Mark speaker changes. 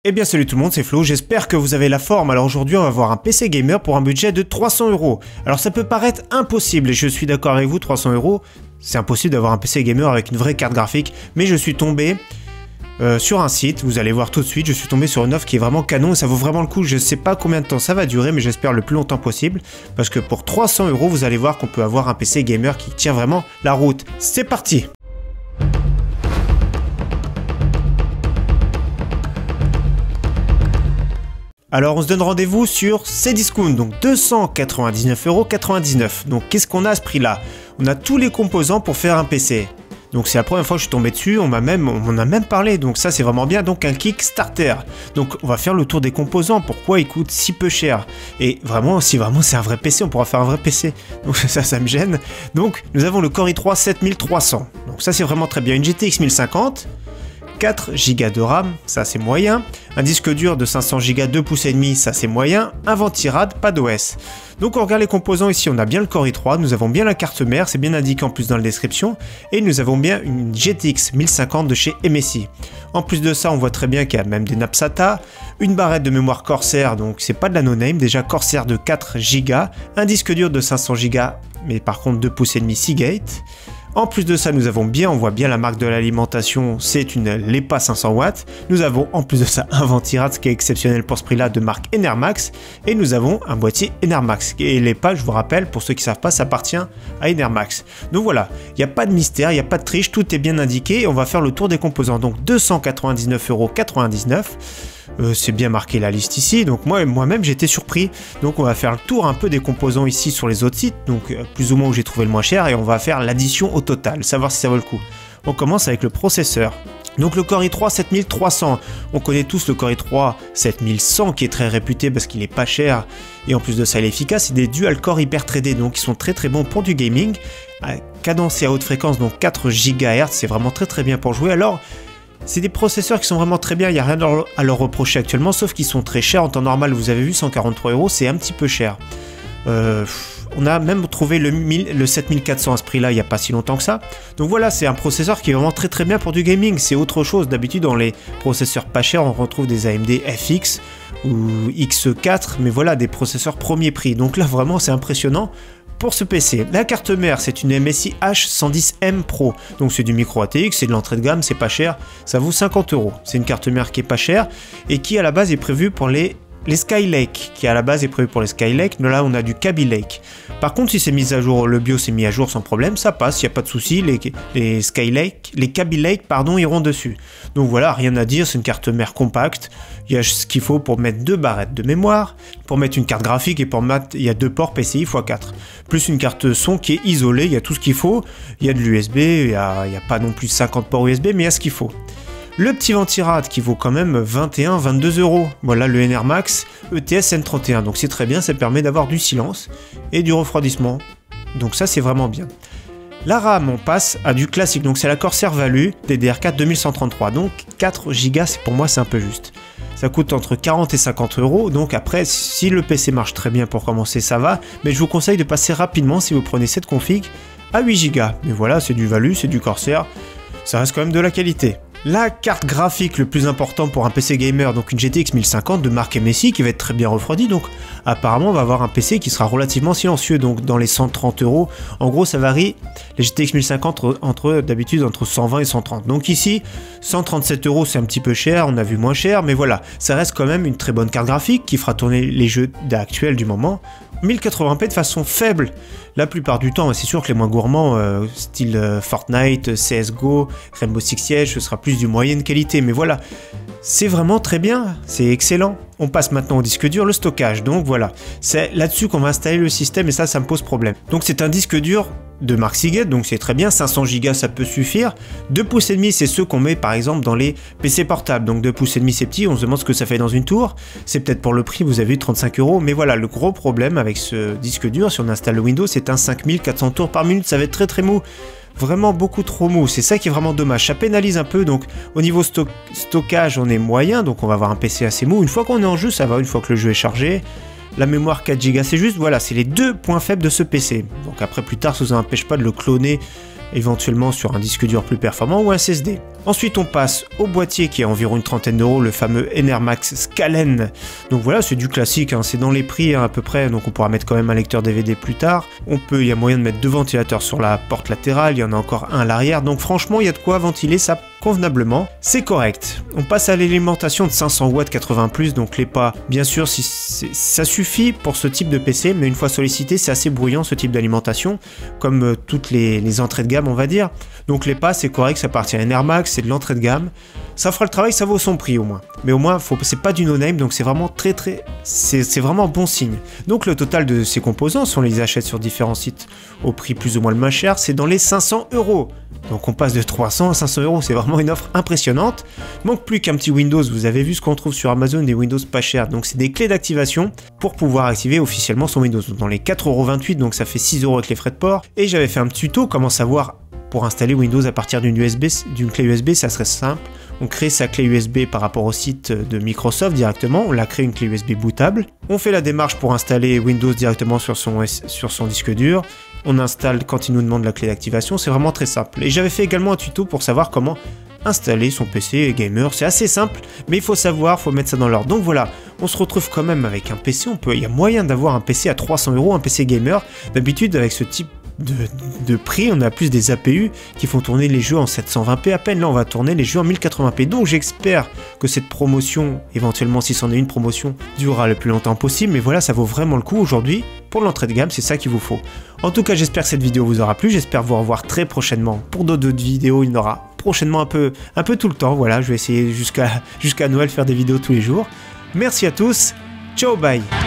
Speaker 1: Eh bien salut tout le monde, c'est Flo, j'espère que vous avez la forme. Alors aujourd'hui on va voir un PC gamer pour un budget de 300 €. Alors ça peut paraître impossible et je suis d'accord avec vous, 300 €, c'est impossible d'avoir un PC gamer avec une vraie carte graphique. Mais je suis tombé sur un site, vous allez voir tout de suite, je suis tombé sur une offre qui est vraiment canon et ça vaut vraiment le coup. Je sais pas combien de temps ça va durer mais j'espère le plus longtemps possible. Parce que pour 300 € vous allez voir qu'on peut avoir un PC gamer qui tient vraiment la route. C'est parti! Alors on se donne rendez-vous sur Cdiscount, donc 299,99 €. Donc qu'est-ce qu'on a à ce prix-là? On a tous les composants pour faire un PC. Donc c'est la première fois que je suis tombé dessus, on m'en a même parlé, donc ça c'est vraiment bien. Donc un Kickstarter. Donc on va faire le tour des composants, pourquoi il coûte si peu cher. Et vraiment, si vraiment c'est un vrai PC, on pourra faire un vrai PC. Donc ça me gêne. Donc nous avons le Core i3 7300. Donc ça c'est vraiment très bien. Une GTX 1050. 4 Go de RAM, ça c'est moyen. Un disque dur de 500 Go 2,5 pouces, ça c'est moyen. Un ventirad, pas d'OS. Donc on regarde les composants ici, on a bien le Core i3, nous avons bien la carte mère, c'est bien indiqué en plus dans la description. Et nous avons bien une GTX 1050 de chez MSI. En plus de ça, on voit très bien qu'il y a même des nappes SATA. Une barrette de mémoire Corsair, donc c'est pas de la no-name, déjà Corsair de 4 Go. Un disque dur de 500 Go, mais par contre 2,5 pouces Seagate. En plus de ça, nous avons bien, on voit bien la marque de l'alimentation, c'est une LEPA 500 watts. Nous avons en plus de ça un ventirad, ce qui est exceptionnel pour ce prix-là, de marque Enermax. Et nous avons un boîtier Enermax. Et LEPA, je vous rappelle, pour ceux qui ne savent pas, ça appartient à Enermax. Donc voilà, il n'y a pas de mystère, il n'y a pas de triche, tout est bien indiqué. Et on va faire le tour des composants. Donc 299,99 €. C'est bien marqué la liste ici, donc moi-même j'étais surpris. Donc on va faire le tour un peu des composants ici sur les autres sites, donc plus ou moins où j'ai trouvé le moins cher, et on va faire l'addition au total, savoir si ça vaut le coup. On commence avec le processeur. Donc le Core i3 7300, on connaît tous le Core i3 7100 qui est très réputé parce qu'il est pas cher et en plus de ça il est efficace. C'est des dual core hyper threadés, donc ils sont très très bons pour du gaming. Cadencé à haute fréquence, donc 4 GHz, c'est vraiment très très bien pour jouer. Alors c'est des processeurs qui sont vraiment très bien, il n'y a rien à leur reprocher actuellement, sauf qu'ils sont très chers en temps normal. Vous avez vu, 143 €, c'est un petit peu cher. On a même trouvé le 7400 à ce prix-là il n'y a pas si longtemps que ça. Donc voilà, c'est un processeur qui est vraiment très très bien pour du gaming. C'est autre chose. D'habitude, dans les processeurs pas chers, on retrouve des AMD FX ou X4, mais voilà, des processeurs premier prix. Donc là, vraiment, c'est impressionnant. Pour ce PC, la carte mère, c'est une MSI H110M Pro, donc c'est du micro ATX, c'est de l'entrée de gamme, c'est pas cher, ça vaut 50 €. C'est une carte mère qui est pas chère et qui à la base est prévue pour les Skylake, qui à la base est prévu pour les Skylake, mais là on a du Kaby Lake. Par contre, si c'est mis à jour, le BIOS est mis à jour sans problème, ça passe, il n'y a pas de souci, les Skylake, les Kaby Lake, pardon, iront dessus. Donc voilà, rien à dire, c'est une carte mère compacte, il y a ce qu'il faut pour mettre 2 barrettes de mémoire, pour mettre une carte graphique et pour mettre, il y a 2 ports PCI x4. Plus une carte son qui est isolée, il y a tout ce qu'il faut, il y a de l'USB, il n'y a pas non plus 50 ports USB, mais il y a ce qu'il faut. Le petit ventirad qui vaut quand même 21-22 €. Voilà le Enermax ETS N31. Donc c'est très bien, ça permet d'avoir du silence et du refroidissement. Donc ça c'est vraiment bien. La RAM, on passe à du classique. Donc c'est la Corsair Value DDR4 2133. Donc 4 Go, pour moi c'est un peu juste. Ça coûte entre 40 et 50 €. Donc après, si le PC marche très bien pour commencer, ça va. Mais je vous conseille de passer rapidement si vous prenez cette config à 8 Go. Mais voilà, c'est du Value, c'est du Corsair. Ça reste quand même de la qualité. La carte graphique le plus important pour un PC gamer, donc une GTX 1050 de marque MSI qui va être très bien refroidie, donc apparemment on va avoir un PC qui sera relativement silencieux, donc dans les 130 €, en gros ça varie, les GTX 1050 d'habitude entre 120 et 130, donc ici 137 € c'est un petit peu cher, on a vu moins cher, mais voilà, ça reste quand même une très bonne carte graphique qui fera tourner les jeux actuels du moment. 1080p de façon faible la plupart du temps, c'est sûr que les moins gourmands style Fortnite, CSGO, Rainbow Six Siege, ce sera plus du moyenne qualité, mais voilà, c'est vraiment très bien, c'est excellent. On passe maintenant au disque dur, le stockage, donc voilà, c'est là-dessus qu'on va installer le système et ça me pose problème. Donc c'est un disque dur de marque Seagate, donc c'est très bien, 500 Go ça peut suffire. 2,5 pouces, c'est ceux qu'on met par exemple dans les PC portables, donc 2,5 pouces c'est petit, on se demande ce que ça fait dans une tour, c'est peut-être pour le prix, vous avez vu 35 €, mais voilà, le gros problème avec ce disque dur, si on installe le Windows, c'est un 5400 tours par minute, ça va être très très mou. Vraiment beaucoup trop mou, c'est ça qui est vraiment dommage, ça pénalise un peu, donc au niveau stockage on est moyen, donc on va avoir un PC assez mou, une fois qu'on est en jeu ça va, une fois que le jeu est chargé. La mémoire 4 Go, c'est juste, voilà, c'est les 2 points faibles de ce PC. Donc après plus tard, ça ne vous empêche pas de le cloner éventuellement sur un disque dur plus performant ou un SSD. Ensuite on passe au boîtier qui est environ une trentaine d'euros, le fameux Enermax Scalen. Donc voilà, c'est du classique, hein, c'est dans les prix à peu près, donc on pourra mettre quand même un lecteur DVD plus tard. Il y a moyen de mettre 2 ventilateurs sur la porte latérale, il y en a encore un à l'arrière, donc franchement il y a de quoi ventiler ça convenablement, c'est correct. On passe à l'alimentation de 500 watts 80+, donc les pas, bien sûr si ça suffit pour ce type de PC, mais une fois sollicité c'est assez bruyant ce type d'alimentation, comme toutes les entrées de gamme on va dire. Donc les pas c'est correct, ça appartient à Enermax, c'est de l'entrée de gamme, ça fera le travail, ça vaut son prix au moins. Mais au moins c'est pas du no-name, donc c'est vraiment c'est vraiment bon signe. Donc le total de ces composants, si on les achète sur différents sites au prix plus ou moins le moins cher, c'est dans les 500 euros. Donc on passe de 300 à 500 euros, c'est vraiment une offre impressionnante. Manque plus qu'un petit Windows, vous avez vu ce qu'on trouve sur Amazon, des Windows pas chers. Donc c'est des clés d'activation pour pouvoir activer officiellement son Windows. Dans les 4,28 €, donc ça fait 6 € avec les frais de port. Et j'avais fait un tuto, comment savoir pour installer Windows à partir d'une clé USB, ça serait simple. On crée sa clé USB par rapport au site de Microsoft directement, on la crée une clé USB bootable. On fait la démarche pour installer Windows directement sur son disque dur. On installe quand il nous demande la clé d'activation, c'est vraiment très simple. Et j'avais fait également un tuto pour savoir comment installer son PC gamer, c'est assez simple, mais il faut savoir, il faut mettre ça dans l'ordre. Donc voilà, on se retrouve quand même avec un PC, il y a moyen d'avoir un PC à 300 €, un PC gamer. D'habitude avec ce type de prix, on a plus des APU qui font tourner les jeux en 720p à peine, là on va tourner les jeux en 1080p, donc j'espère que cette promotion, éventuellement si c'en est une promotion, durera le plus longtemps possible, mais voilà, ça vaut vraiment le coup aujourd'hui, pour l'entrée de gamme, c'est ça qu'il vous faut. En tout cas, j'espère que cette vidéo vous aura plu, j'espère vous revoir très prochainement pour d'autres vidéos, il y en aura prochainement un peu tout le temps, voilà, je vais essayer jusqu'à Noël faire des vidéos tous les jours. Merci à tous, ciao, bye.